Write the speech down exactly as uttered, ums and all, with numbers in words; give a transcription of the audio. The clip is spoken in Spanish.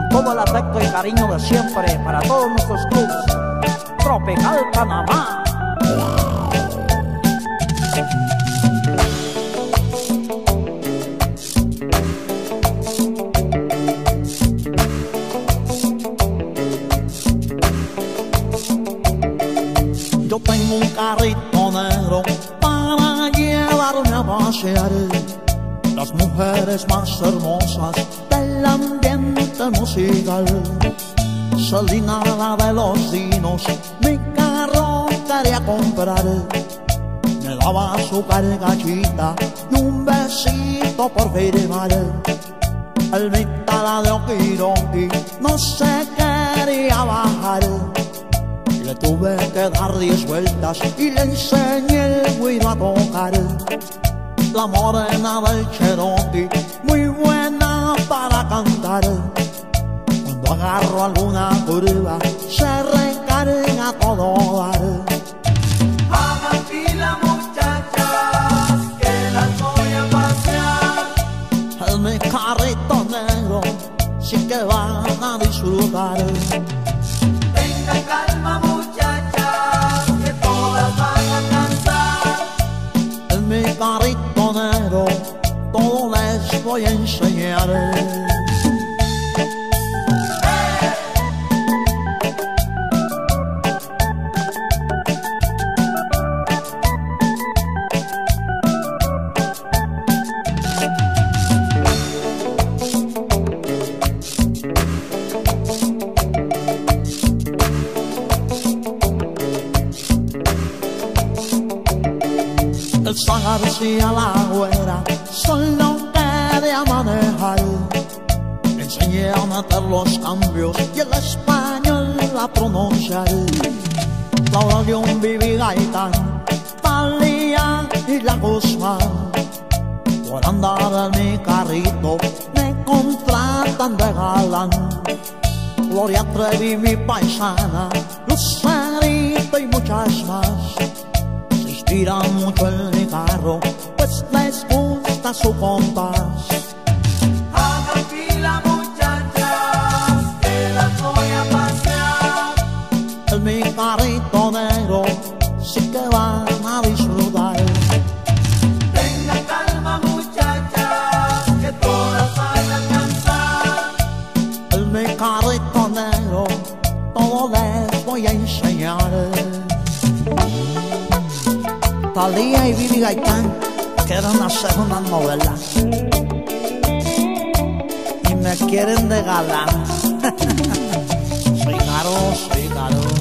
todo el afecto y cariño de siempre para todos nuestros clubs. Tropical Panamá. Yo tengo un carrito negro para llevarme a pasear las mujeres más hermosas del ambiente musical. Selena, la de los dinos, mi carro quería comprar. Me daba su cargachita y un besito por firmar. El mitad de Okiroki no se quería bajar. Le tuve que dar diez vueltas y le enseñé el guiro a tocar. La morena del Cherokee, muy buena para cantar. Cuando agarro alguna curva, se recarga a todo dar. Hagan fila, muchachas, que las voy a pasear. En mi carrito negro sí que van a disfrutar. Tengan calma, muchachas, que todas van a cantar. En mi carrito negro todo les voy a enseñar. Elsa García, la güera, solo quería manejar. Le enseñé a meter los cambios y el español a pronunciar. Laura León, Vivi Gaitán, Talía y la Guzmán. Por andar en mi carrito me contratan de galán. Gloria Trevi, mi paisana, Lucerito y muchas más. Inspiran mucho en mi carro, pues les gusta su compás. Hagan fila, muchachas, que las voy a pasear. En mi carrito negro sí que van a disfrutar. Tengan calma, muchachas, que todas van a cantar. En mi carrito negro todo les voy a enseñar. Talía y Vivi Gaitán quieren hacer una novela y me quieren de galán. Soy caro, soy caro.